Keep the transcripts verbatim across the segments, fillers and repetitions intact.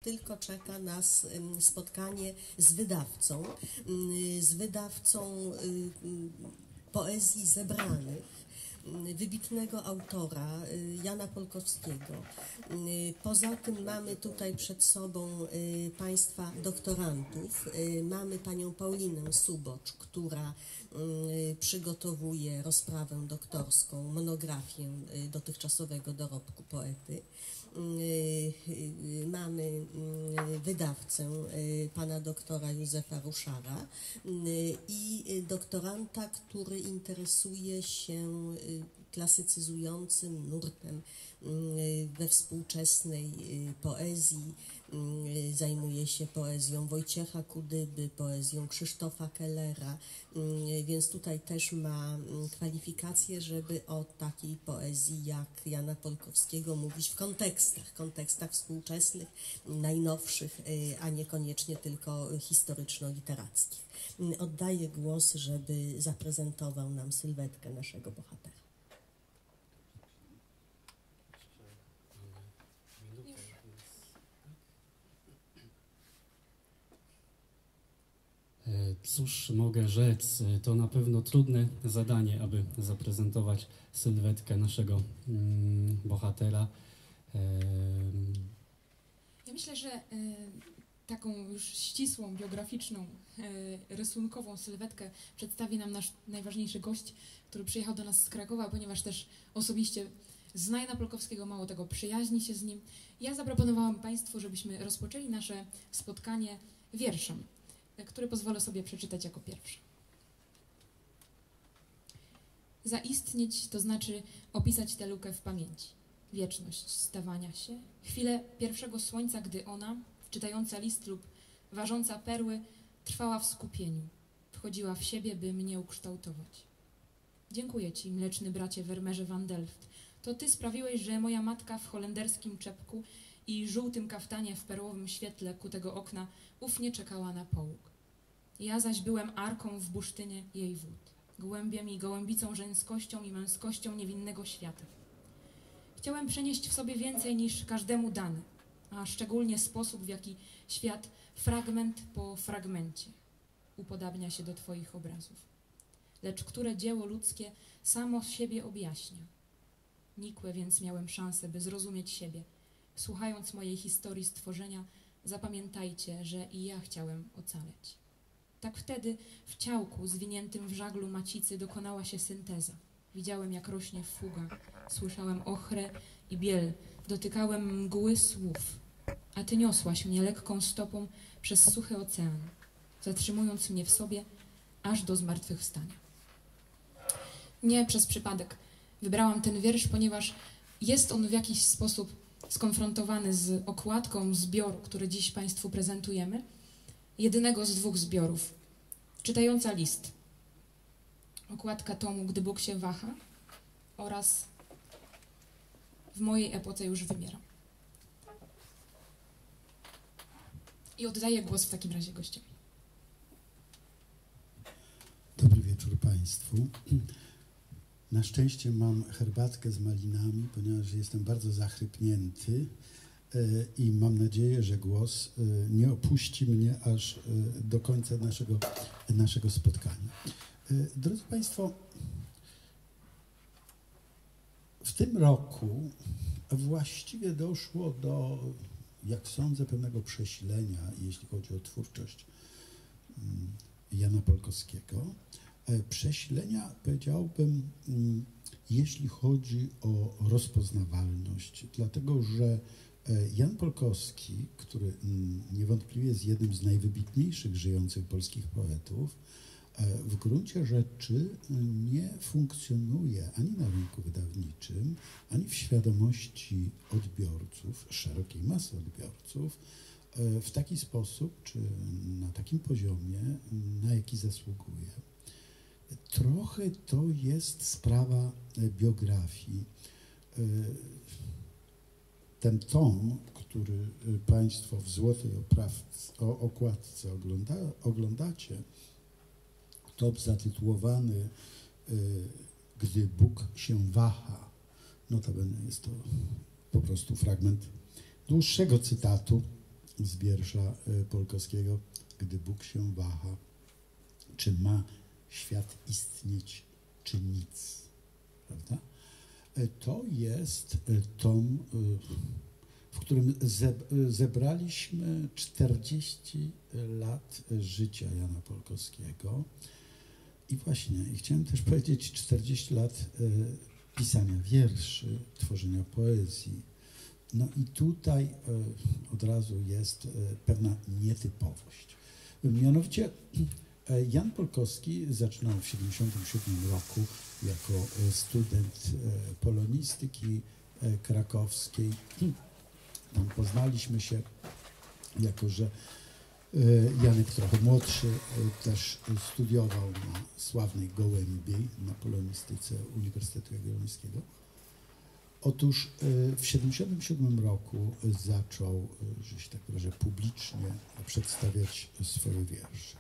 tylko czeka nas spotkanie z wydawcą, z wydawcą poezji zebranych, wybitnego autora Jana Polkowskiego. Poza tym mamy tutaj przed sobą Państwa doktorantów. Mamy Panią Paulinę Subocz, która przygotowuje rozprawę doktorską, monografię dotychczasowego dorobku poety. Mamy wydawcę, pana doktora Józefa Ruszara i doktoranta, który interesuje się klasycyzującym nurtem we współczesnej poezji. Zajmuje się poezją Wojciecha Kudyby, poezją Krzysztofa Kellera, więc tutaj też ma kwalifikacje, żeby o takiej poezji jak Jana Polkowskiego mówić w kontekstach, kontekstach współczesnych, najnowszych, a niekoniecznie tylko historyczno-literackich. Oddaję głos, żeby zaprezentował nam sylwetkę naszego bohatera. Cóż mogę rzec, to na pewno trudne zadanie, aby zaprezentować sylwetkę naszego mm, bohatera. Ja myślę, że y, taką już ścisłą, biograficzną, y, rysunkową sylwetkę przedstawi nam nasz najważniejszy gość, który przyjechał do nas z Krakowa, ponieważ też osobiście zna Jana Polkowskiego, mało tego, przyjaźni się z nim. Ja zaproponowałam Państwu, żebyśmy rozpoczęli nasze spotkanie wierszem, który pozwolę sobie przeczytać jako pierwszy. Zaistnieć to znaczy opisać tę lukę w pamięci. Wieczność stawania się, chwilę pierwszego słońca, gdy ona, czytająca list lub ważąca perły, trwała w skupieniu, wchodziła w siebie, by mnie ukształtować. Dziękuję Ci, mleczny bracie Wermerze van Delft. To Ty sprawiłeś, że moja matka w holenderskim czepku i żółtym kaftanie w perłowym świetle ku tego okna ufnie czekała na połóg. Ja zaś byłem arką w bursztynie jej wód, głębiem i gołębicą żeńskością i męskością niewinnego świata. Chciałem przenieść w sobie więcej niż każdemu dane, a szczególnie sposób, w jaki świat fragment po fragmencie upodabnia się do Twoich obrazów, lecz które dzieło ludzkie samo siebie objaśnia. Nikłe więc miałem szansę, by zrozumieć siebie. Słuchając mojej historii stworzenia, zapamiętajcie, że i ja chciałem ocaleć. Tak wtedy w ciałku zwiniętym w żaglu macicy dokonała się synteza. Widziałem, jak rośnie fuga, słyszałem ochrę i biel, dotykałem mgły słów, a Ty niosłaś mnie lekką stopą przez suchy ocean, zatrzymując mnie w sobie aż do zmartwychwstania. Nie przez przypadek wybrałam ten wiersz, ponieważ jest on w jakiś sposób skonfrontowany z okładką zbioru, który dziś Państwu prezentujemy, jedynego z dwóch zbiorów. Czytająca list, okładka tomu Gdy Bóg się waha oraz W mojej epoce już wymieram. I oddaję głos w takim razie gościowi. Dobry wieczór Państwu. Na szczęście mam herbatkę z malinami, ponieważ jestem bardzo zachrypnięty i mam nadzieję, że głos nie opuści mnie aż do końca naszego, naszego spotkania. Drodzy Państwo, w tym roku właściwie doszło do, jak sądzę, pewnego przesilenia, jeśli chodzi o twórczość Jana Polkowskiego. Przesilenia, powiedziałbym, jeśli chodzi o rozpoznawalność, dlatego że Jan Polkowski, który niewątpliwie jest jednym z najwybitniejszych żyjących polskich poetów, w gruncie rzeczy nie funkcjonuje ani na rynku wydawniczym, ani w świadomości odbiorców, szerokiej masy odbiorców, w taki sposób, czy na takim poziomie, na jaki zasługuje. Trochę to jest sprawa biografii. Ten tom, który Państwo w złotej oprawce, o, okładce ogląda, oglądacie, tom zatytułowany Gdy Bóg się waha. Notabene jest to po prostu fragment dłuższego cytatu z wiersza Polkowskiego, gdy Bóg się waha, czy ma świat istnieć, czy nic, prawda? To jest tom, w którym zebraliśmy czterdzieści lat życia Jana Polkowskiego i właśnie, i chciałem też powiedzieć czterdzieści lat pisania wierszy, tworzenia poezji. No i tutaj od razu jest pewna nietypowość. Mianowicie Jan Polkowski zaczynał w tysiąc dziewięćset siedemdziesiątym siódmym roku jako student polonistyki krakowskiej. Tam poznaliśmy się, jako że Janek trochę młodszy też studiował na sławnej Gołębiej, na polonistyce Uniwersytetu Jagiellońskiego. Otóż w tysiąc dziewięćset siedemdziesiątym siódmym roku zaczął, że się tak wyrażę, publicznie przedstawiać swoje wiersze.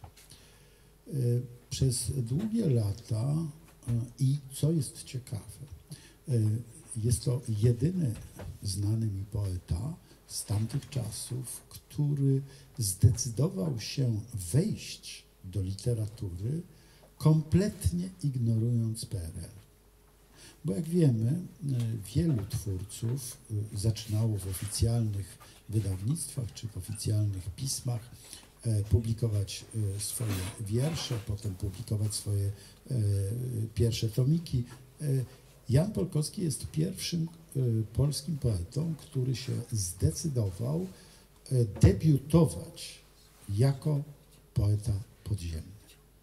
Przez długie lata i co jest ciekawe, jest to jedyny znany mi poeta z tamtych czasów, który zdecydował się wejść do literatury, kompletnie ignorując P R L. Bo jak wiemy, wielu twórców zaczynało w oficjalnych wydawnictwach czy w oficjalnych pismach publikować swoje wiersze, potem publikować swoje pierwsze tomiki. Jan Polkowski jest pierwszym polskim poetą, który się zdecydował debiutować jako poeta podziemny.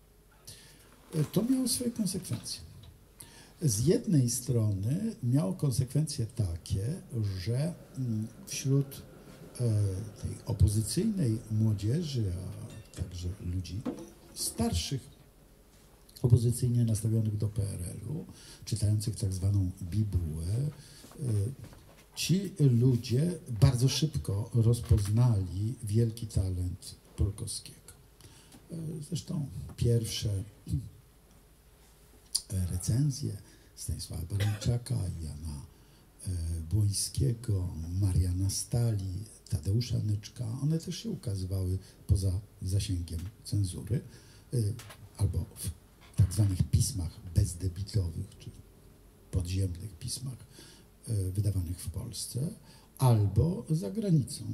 To miało swoje konsekwencje. Z jednej strony miało konsekwencje takie, że wśród tej opozycyjnej młodzieży, a także ludzi starszych, opozycyjnie nastawionych do P R L-u, czytających tak zwaną bibułę, ci ludzie bardzo szybko rozpoznali wielki talent Polkowskiego. Zresztą pierwsze recenzje Stanisława Barańczaka, Jana Błońskiego, Mariana Stali, Tadeusza Nyczka, one też się ukazywały poza zasięgiem cenzury, albo w tak zwanych pismach bezdebitowych, czyli podziemnych pismach wydawanych w Polsce, albo za granicą.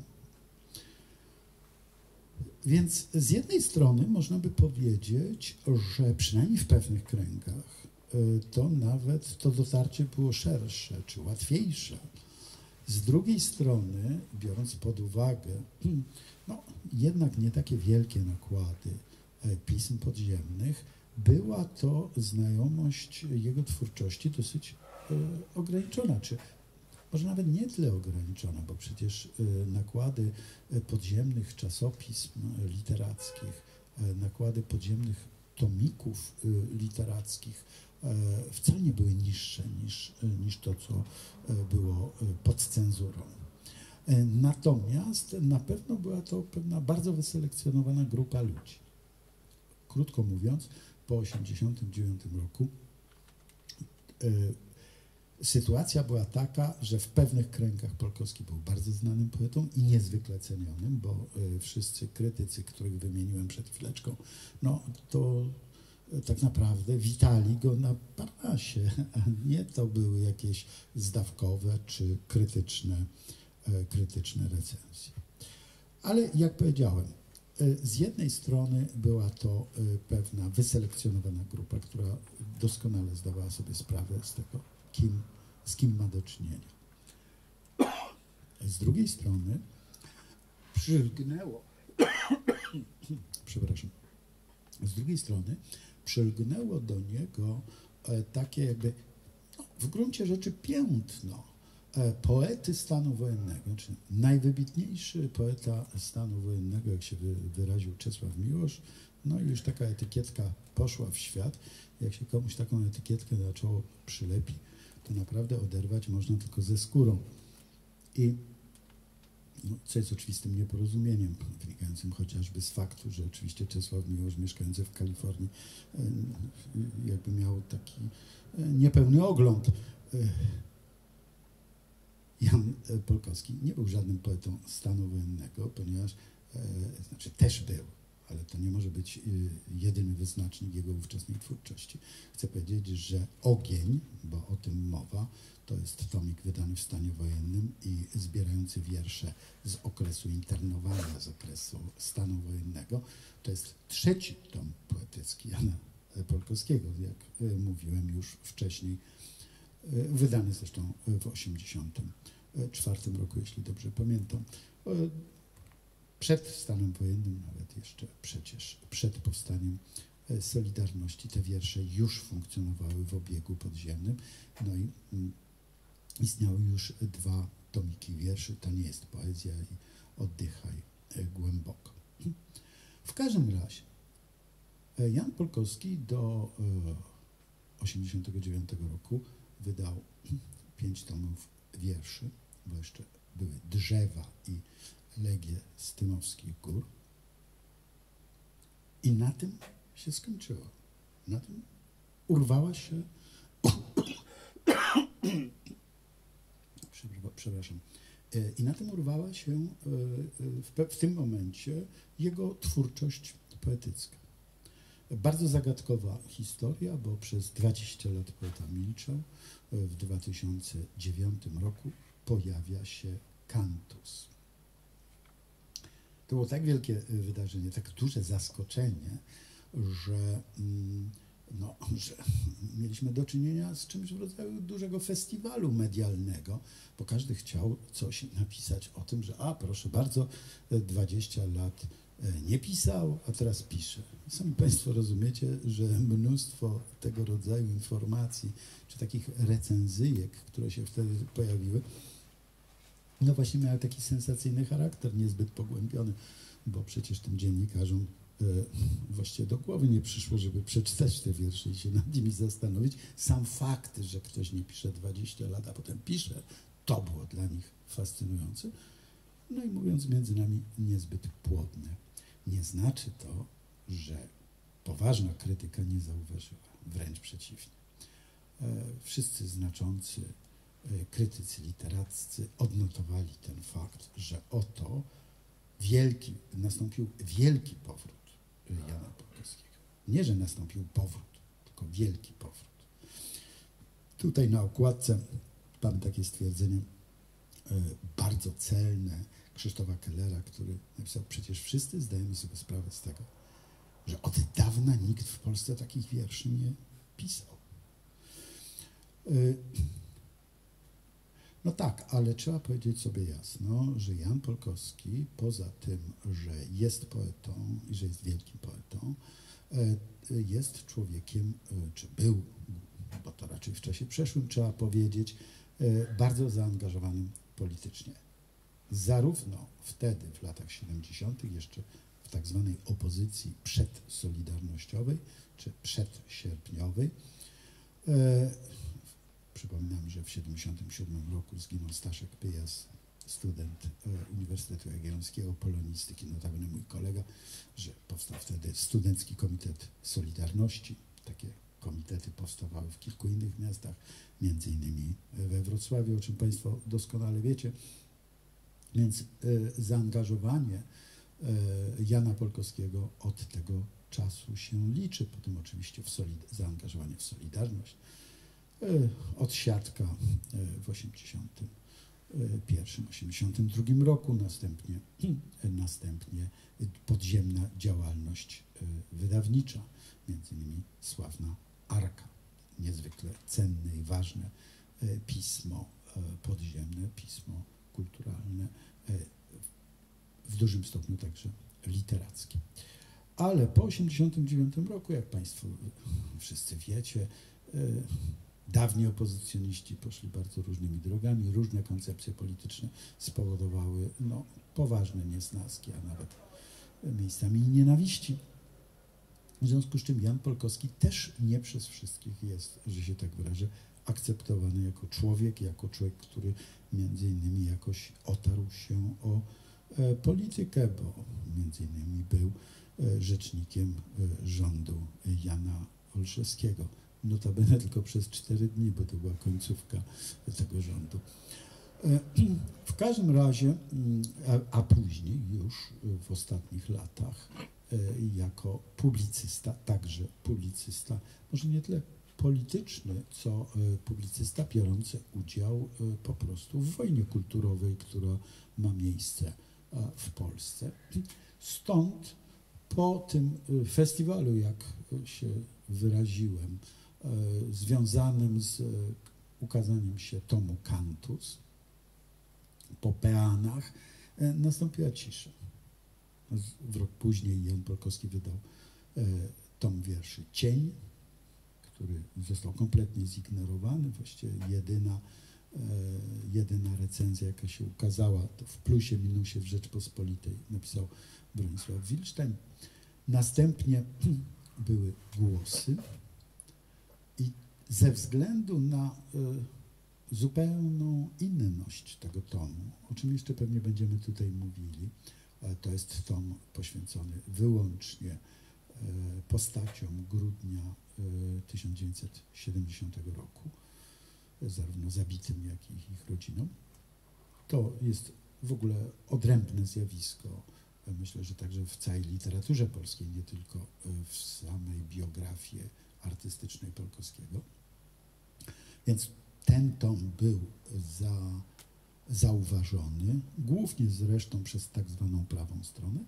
Więc z jednej strony można by powiedzieć, że przynajmniej w pewnych kręgach to nawet to dotarcie było szersze czy łatwiejsze. Z drugiej strony, biorąc pod uwagę, no, jednak nie takie wielkie nakłady pism podziemnych, była to znajomość jego twórczości dosyć ograniczona, czy może nawet nie tyle ograniczona, bo przecież nakłady podziemnych czasopism literackich, nakłady podziemnych tomików literackich wcale nie były niższe niż, niż to, co było pod cenzurą. Natomiast na pewno była to pewna bardzo wyselekcjonowana grupa ludzi. Krótko mówiąc, po tysiąc dziewięćset osiemdziesiątym dziewiątym roku sytuacja była taka, że w pewnych kręgach Polkowski był bardzo znanym poetą i niezwykle cenionym, bo wszyscy krytycy, których wymieniłem przed chwileczką, no to tak naprawdę witali go na Parnasie, a nie to były jakieś zdawkowe czy krytyczne, krytyczne recenzje. Ale jak powiedziałem, z jednej strony była to pewna wyselekcjonowana grupa, która doskonale zdawała sobie sprawę z tego, kim, z kim ma do czynienia. Z drugiej strony przylgnęło, przepraszam, z drugiej strony przylgnęło do niego takie jakby, no, w gruncie rzeczy piętno poety stanu wojennego, czyli najwybitniejszy poeta stanu wojennego, jak się wyraził Czesław Miłosz, no i już taka etykietka poszła w świat. Jak się komuś taką etykietkę na czoło przylepi, to naprawdę oderwać można tylko ze skórą. I no, co jest oczywistym nieporozumieniem, wynikającym chociażby z faktu, że oczywiście Czesław Miłosz, mieszkający w Kalifornii, jakby miał taki niepełny ogląd Jan Polkowski nie był żadnym poetą stanu wojennego, ponieważ, e, znaczy też był, ale to nie może być jedyny wyznacznik jego ówczesnej twórczości. Chcę powiedzieć, że Ogień, bo o tym mowa, to jest tomik wydany w stanie wojennym i zbierający wiersze z okresu internowania, z okresu stanu wojennego. To jest trzeci tom poetycki Jana Polkowskiego, jak mówiłem już wcześniej, wydany zresztą w osiemdziesiątym czwartym roku, jeśli dobrze pamiętam. Przed stanem wojennym, nawet jeszcze przecież przed powstaniem Solidarności, te wiersze już funkcjonowały w obiegu podziemnym. No i istniały już dwa tomiki wierszy. To nie jest poezja i oddychaj głęboko. W każdym razie Jan Polkowski do osiemdziesiątego dziewiątego roku wydał pięć tomów wierszy, bo jeszcze były Drzewa i Legie z Tymowskich Gór. I na tym się skończyło. Na tym urwała się przepraszam. I na tym urwała się w, w tym momencie jego twórczość poetycka. Bardzo zagadkowa historia, bo przez dwadzieścia lat poeta milczał. W dwa tysiące dziewiątym roku pojawia się Kantus. To było tak wielkie wydarzenie, tak duże zaskoczenie, że, no, że mieliśmy do czynienia z czymś w rodzaju dużego festiwalu medialnego, bo każdy chciał coś napisać o tym, że a proszę bardzo, dwadzieścia lat nie pisał, a teraz pisze. Sami Państwo rozumiecie, że mnóstwo tego rodzaju informacji, czy takich recenzyjek, które się wtedy pojawiły, no właśnie miały taki sensacyjny charakter, niezbyt pogłębiony, bo przecież tym dziennikarzom e, właściwie do głowy nie przyszło, żeby przeczytać te wiersze i się nad nimi zastanowić. Sam fakt, że ktoś nie pisze dwadzieścia lat, a potem pisze, to było dla nich fascynujące. No i mówiąc między nami, niezbyt płodne. Nie znaczy to, że poważna krytyka nie zauważyła, wręcz przeciwnie. E, wszyscy znaczący krytycy literaccy odnotowali ten fakt, że oto wielki, nastąpił wielki powrót Jana Polkowskiego. Nie, że nastąpił powrót, tylko wielki powrót. Tutaj na okładce mamy takie stwierdzenie bardzo celne Krzysztofa Kellera, który napisał: przecież wszyscy zdajemy sobie sprawę z tego, że od dawna nikt w Polsce takich wierszy nie pisał. No tak, ale trzeba powiedzieć sobie jasno, że Jan Polkowski, poza tym, że jest poetą i że jest wielkim poetą, jest człowiekiem, czy był, bo to raczej w czasie przeszłym trzeba powiedzieć, bardzo zaangażowanym politycznie. Zarówno wtedy, w latach siedemdziesiątych, jeszcze w tak zwanej opozycji przedsolidarnościowej, czy przedsierpniowej. Przypominam, że w siedemdziesiątym siódmym roku zginął Staszek Pyjas, student Uniwersytetu Jagiellońskiego, polonistyki, notabene mój kolega, że powstał wtedy Studencki Komitet Solidarności. Takie komitety powstawały w kilku innych miastach, między innymi we Wrocławiu, o czym Państwo doskonale wiecie. Więc zaangażowanie Jana Polkowskiego od tego czasu się liczy. Potem oczywiście w solid- zaangażowanie w Solidarność. Odsiadka w osiemdziesiątym pierwszym, osiemdziesiątym drugim roku, następnie, następnie podziemna działalność wydawnicza, między innymi sławna Arka, niezwykle cenne i ważne pismo podziemne, pismo kulturalne, w dużym stopniu także literackie. Ale po osiemdziesiątym dziewiątym roku, jak Państwo wszyscy wiecie, dawni opozycjoniści poszli bardzo różnymi drogami, różne koncepcje polityczne spowodowały no, poważne niesnaski, a nawet miejscami nienawiści. W związku z czym Jan Polkowski też nie przez wszystkich jest, że się tak wyrażę, akceptowany jako człowiek, jako człowiek, który między innymi jakoś otarł się o e, politykę, bo między innymi był e, rzecznikiem e, rządu Jana Olszewskiego. Notabene tylko przez cztery dni, bo to była końcówka tego rządu. W każdym razie, a, a później już w ostatnich latach jako publicysta, także publicysta, może nie tyle polityczny, co publicysta biorący udział po prostu w wojnie kulturowej, która ma miejsce w Polsce. Stąd po tym festiwalu, jak się wyraziłem, związanym z ukazaniem się tomu Cantus, po peanach, nastąpiła cisza. W rok później Jan Polkowski wydał tom wierszy Cień, który został kompletnie zignorowany. Właściwie jedyna, jedyna recenzja, jaka się ukazała, to w plusie, minusie w Rzeczpospolitej napisał Bronisław Wilsztajn. Następnie były głosy i ze względu na zupełną inność tego tomu, o czym jeszcze pewnie będziemy tutaj mówili, to jest tom poświęcony wyłącznie postaciom grudnia tysiąc dziewięćset siedemdziesiątego roku, zarówno zabitym, jak i ich rodzinom. To jest w ogóle odrębne zjawisko, myślę, że także w całej literaturze polskiej, nie tylko w samej biografii artystycznej Polkowskiego. Więc ten tom był za, zauważony, głównie zresztą przez tak zwaną prawą stronę.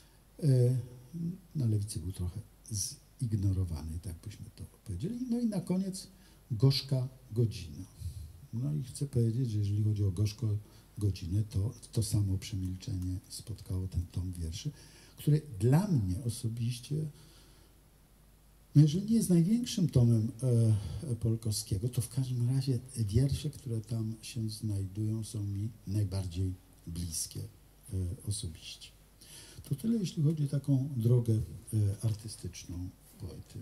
Na lewicy był trochę zignorowany, tak byśmy to powiedzieli. No i na koniec Gorzka godzina. No i chcę powiedzieć, że jeżeli chodzi o Gorzką godzinę, to to samo przemilczenie spotkało ten tom wierszy, który dla mnie osobiście, no jeżeli nie jest największym tomem e, Polkowskiego, to w każdym razie wiersze, które tam się znajdują, są mi najbardziej bliskie e, osobiście. To tyle, jeśli chodzi o taką drogę e, artystyczną poety.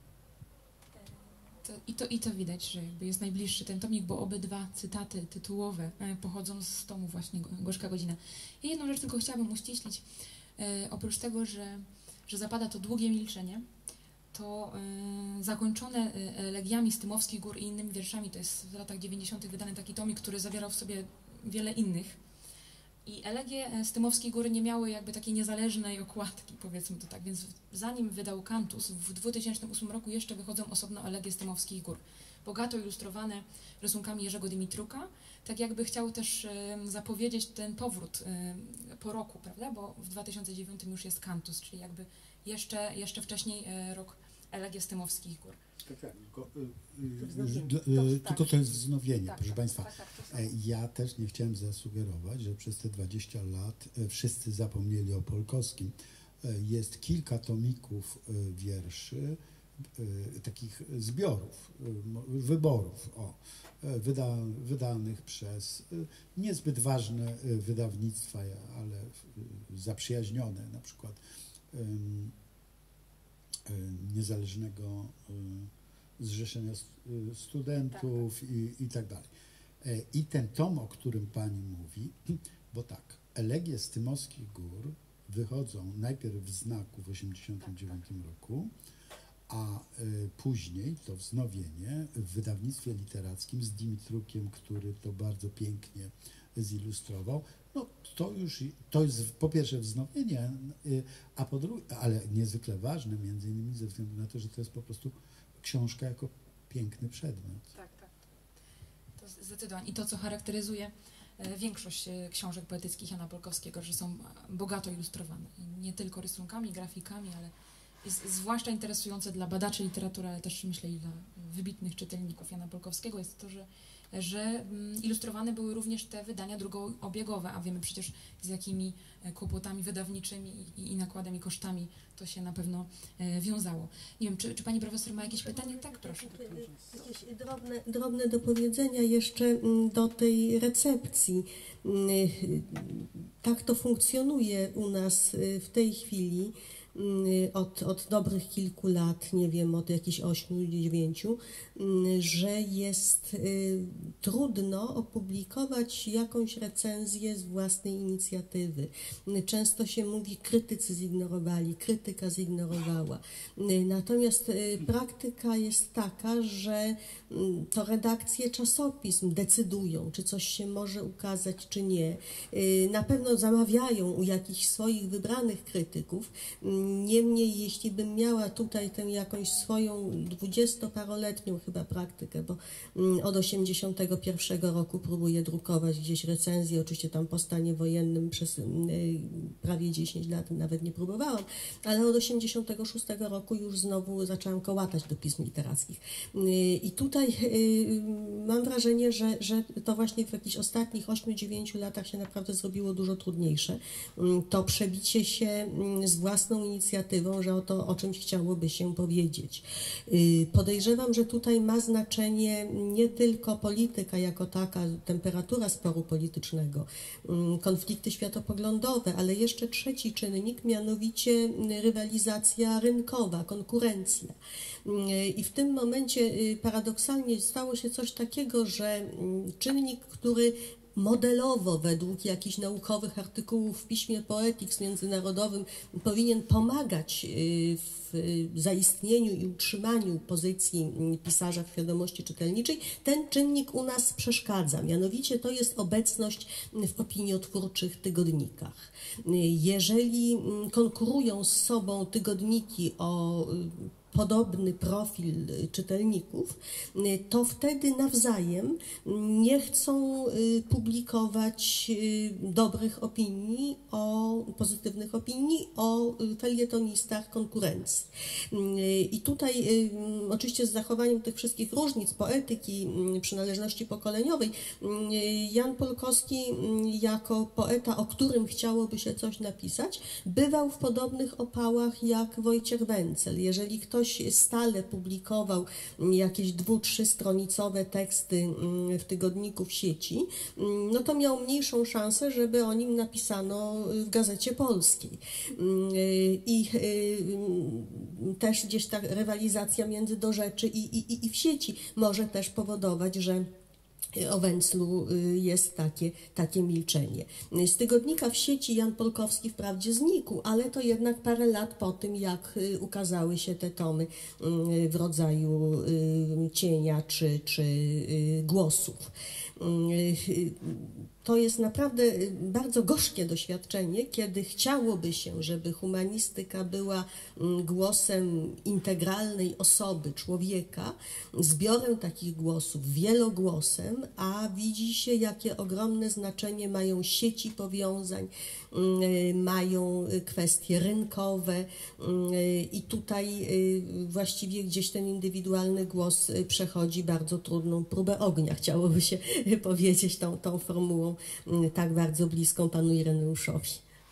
To, i, to, I to widać, że jakby jest najbliższy ten tomik, bo obydwa cytaty tytułowe e, pochodzą z tomu właśnie Gorzka godzina. I jedną rzecz tylko chciałabym uściślić. E, oprócz tego, że, że zapada to długie milczenie, to y, zakończone y, elegiami z Tymowskich Gór i innymi wierszami, to jest w latach dziewięćdziesiątych wydany taki tomik, który zawierał w sobie wiele innych. I elegie z Tymowskich Gór nie miały jakby takiej niezależnej okładki, powiedzmy to tak, więc zanim wydał Cantus, w dwutysięcznym ósmym roku jeszcze wychodzą osobno elegie z Tymowskich Gór. Bogato ilustrowane rysunkami Jerzego Dymitruka, tak jakby chciał też y, zapowiedzieć ten powrót y, po roku, prawda, bo w dwa tysiące dziewiątym już jest Cantus, czyli jakby jeszcze, jeszcze wcześniej y, rok elegie z Tymowskich Gór. Tak, tak, tylko, y, y, tylko to jest wznowienie, tak, proszę tak, Państwa. Tak, tak, ja też nie chciałem zasugerować, że przez te dwadzieścia lat wszyscy zapomnieli o Polkowskim. Jest kilka tomików wierszy, takich zbiorów, wyborów, o, wyda, wydanych przez niezbyt ważne wydawnictwa, ale zaprzyjaźnione, na przykład Niezależnego Zrzeszenia Studentów tak, tak. I, i tak dalej. I ten tom, o którym Pani mówi, bo tak, elegie z Tymowskich Gór wychodzą najpierw w Znaku w osiemdziesiątym dziewiątym roku, a y, później to wznowienie w wydawnictwie literackim z Dimitrukiem, który to bardzo pięknie zilustrował. No to już, to jest po pierwsze wznowienie, y, a po drugie, ale niezwykle ważne, między innymi ze względu na to, że to jest po prostu książka jako piękny przedmiot. Tak, tak. To zdecydowanie. I to, co charakteryzuje większość książek poetyckich Jana Polkowskiego, że są bogato ilustrowane. I nie tylko rysunkami, grafikami, ale jest zwłaszcza interesujące dla badaczy literatury, ale też myślę i dla wybitnych czytelników Jana Polkowskiego jest to, że, że ilustrowane były również te wydania drugoobiegowe, a wiemy przecież z jakimi kłopotami wydawniczymi i, i nakładami, kosztami to się na pewno e, wiązało. Nie wiem, czy, czy pani profesor ma jakieś pytanie? Tak, proszę. Jakieś drobne, drobne dopowiedzenia jeszcze do tej recepcji. Tak to funkcjonuje u nas w tej chwili. od, od dobrych kilku lat, nie wiem, od jakichś ośmiu, dziewięciu, że jest trudno opublikować jakąś recenzję z własnej inicjatywy. Często się mówi, krytycy zignorowali, krytyka zignorowała. Natomiast praktyka jest taka, że to redakcje czasopism decydują, czy coś się może ukazać, czy nie. Na pewno zamawiają u jakichś swoich wybranych krytyków. Niemniej, jeśli bym miała tutaj tę jakąś swoją dwudziestoparoletnią chyba praktykę, bo od osiemdziesiątego pierwszego roku próbuję drukować gdzieś recenzje, oczywiście tam po stanie wojennym przez prawie dziesięć lat nawet nie próbowałam, ale od osiemdziesiątego szóstego roku już znowu zaczęłam kołatać do pism literackich. I tutaj mam wrażenie, że, że to właśnie w jakichś ostatnich ośmiu dziewięciu latach się naprawdę zrobiło dużo trudniejsze. To przebicie się z własną inicjatywą, że o to o czymś chciałoby się powiedzieć. Podejrzewam, że tutaj ma znaczenie nie tylko polityka jako taka, temperatura sporu politycznego, konflikty światopoglądowe, ale jeszcze trzeci czynnik, mianowicie rywalizacja rynkowa, konkurencja. I w tym momencie paradoksalnie stało się coś takiego, że czynnik, który modelowo według jakichś naukowych artykułów w piśmie Poetics międzynarodowym powinien pomagać w zaistnieniu i utrzymaniu pozycji pisarza w świadomości czytelniczej, ten czynnik u nas przeszkadza. Mianowicie to jest obecność w opiniotwórczych tygodnikach. Jeżeli konkurują z sobą tygodniki o podobny profil czytelników, to wtedy nawzajem nie chcą publikować dobrych opinii, o pozytywnych opinii o felietonistach konkurencji. I tutaj oczywiście z zachowaniem tych wszystkich różnic, poetyki, przynależności pokoleniowej, Jan Polkowski jako poeta, o którym chciałoby się coś napisać, bywał w podobnych opałach jak Wojciech Wencel. Jeżeli ktoś stale publikował jakieś dwu-, trzystronicowe teksty w tygodniku w sieci, no to miał mniejszą szansę, żeby o nim napisano w Gazecie Polskiej. I też gdzieś ta rywalizacja między do rzeczy i, i, i w sieci może też powodować, że o Wenclu jest takie, takie milczenie. Z tygodnika w sieci Jan Polkowski wprawdzie znikł, ale to jednak parę lat po tym, jak ukazały się te tomy w rodzaju Cienia czy, czy Głosów. To jest naprawdę bardzo gorzkie doświadczenie, kiedy chciałoby się, żeby humanistyka była głosem integralnej osoby, człowieka, zbiorem takich głosów, wielogłosem, a widzi się, jakie ogromne znaczenie mają sieci powiązań, mają kwestie rynkowe i tutaj właściwie gdzieś ten indywidualny głos przechodzi bardzo trudną próbę ognia, chciałoby się powiedzieć tą, tą formułą tak bardzo bliską panu Ireneuszowi.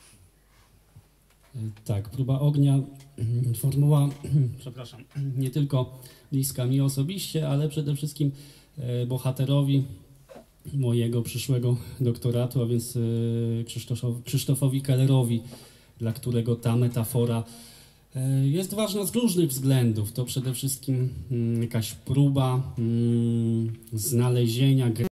Tak, próba ognia, formuła, przepraszam, nie tylko bliska mi osobiście, ale przede wszystkim bohaterowi mojego przyszłego doktoratu, a więc Krzysztofowi, Krzysztofowi Kellerowi, dla którego ta metafora jest ważna z różnych względów. To przede wszystkim jakaś próba znalezienia